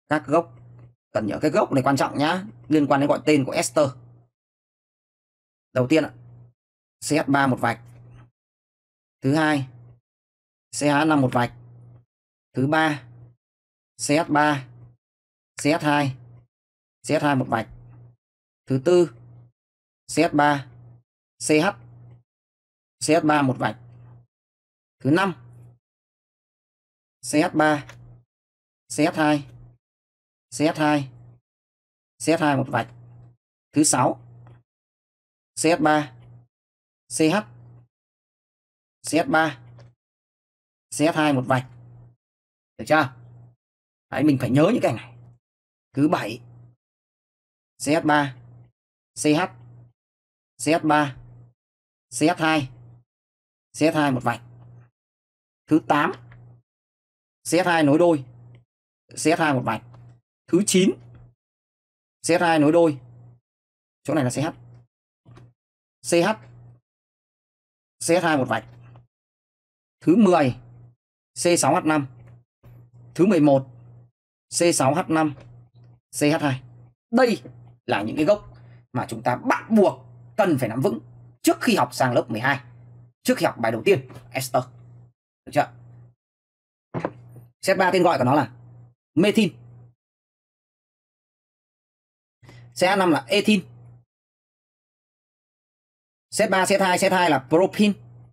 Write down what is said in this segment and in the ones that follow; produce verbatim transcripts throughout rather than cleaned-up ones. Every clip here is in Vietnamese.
các gốc. Cần nhớ cái gốc này quan trọng nhá, liên quan đến gọi tên của ester. Đầu tiên ạ, xê hát ba một vạch. Thứ hai, xê hát năm một vạch. Thứ ba, xê hát ba, xê hát hai, xê hát hai một vạch. Thứ tư, xê hát ba, xê hát, xê hát ba một vạch. Thứ năm, xê hát ba, xê hát hai, xê hát hai, xê hát hai một vạch. Thứ sáu, xê hát ba, xê hát, xê hát ba, xê hát hai một vạch. Được chưa? Đấy, mình phải nhớ những cái này. Thứ bảy, xê hát ba, xê hát, xê hát ba, xê hát hai, xê hát hai một vạch. Thứ tám, xê hát hai nối đôi, xê hát hai một vạch. Thứ chín, xê hát hai nối đôi, chỗ này là CH, CH, xê hát hai một vạch. Thứ mười, xê sáu hát năm. Thứ mười một, xê sáu hát năm, xê hát hai. Đây là những cái gốc mà chúng ta bắt buộc cần phải nắm vững trước khi học sang lớp mười hai, trước khi học bài đầu tiên ester. Được chưa? xê hát ba tên gọi của nó là methyl, xê hát năm là ethyl, xê hát ba, xê hát hai, xê hát hai là propene.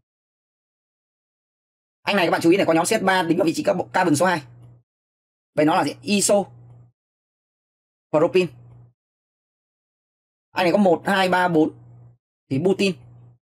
Anh này các bạn chú ý này, có nhóm xê hát ba đính vào vị trí carbon số hai. Vậy nó là gì? Iso propene. Anh này có một, hai, ba, bốn thì butin.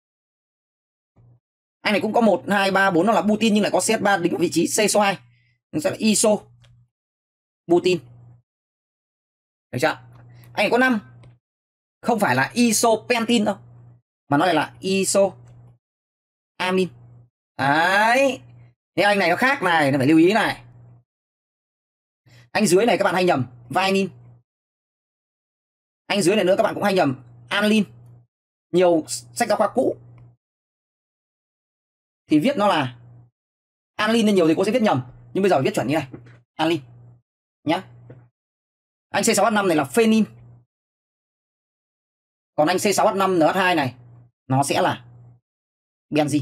Anh này cũng có một, hai, ba, bốn nó là butin nhưng lại có xê hát ba đính vào vị trí C số hai. Nó sẽ là iso butin. Được chưa? Anh này có năm. Không phải là isopentin đâu, mà nó lại là iso amin. Đấy. Thế anh này nó khác này, nó phải lưu ý này. Anh dưới này các bạn hay nhầm vainin. Anh dưới này nữa các bạn cũng hay nhầm anilin. Nhiều sách giáo khoa cũ thì viết nó là anilin nên nhiều thầy cô sẽ viết nhầm, nhưng bây giờ viết chuẩn như này, anilin nhá. Anh C sáu H năm này là phenin. Còn anh C sáu H năm N H hai này nó sẽ là benzene.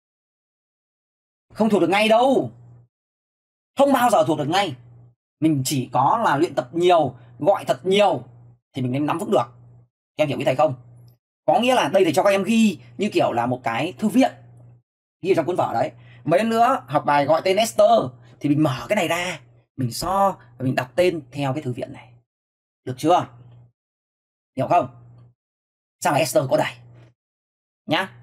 Không thuộc được ngay đâu. Không bao giờ thuộc được ngay. Mình chỉ có là luyện tập nhiều, gọi thật nhiều thì mình nên nắm vững được. Em hiểu ý thầy không? Có nghĩa là đây thầy cho các em ghi như kiểu là một cái thư viện, ghi trong cuốn vở đấy. Mấy nữa học bài gọi tên ester thì mình mở cái này ra, mình so và mình đọc tên theo cái thư viện này. Được chưa? Hiểu không? Sao mà ester có đầy nhá.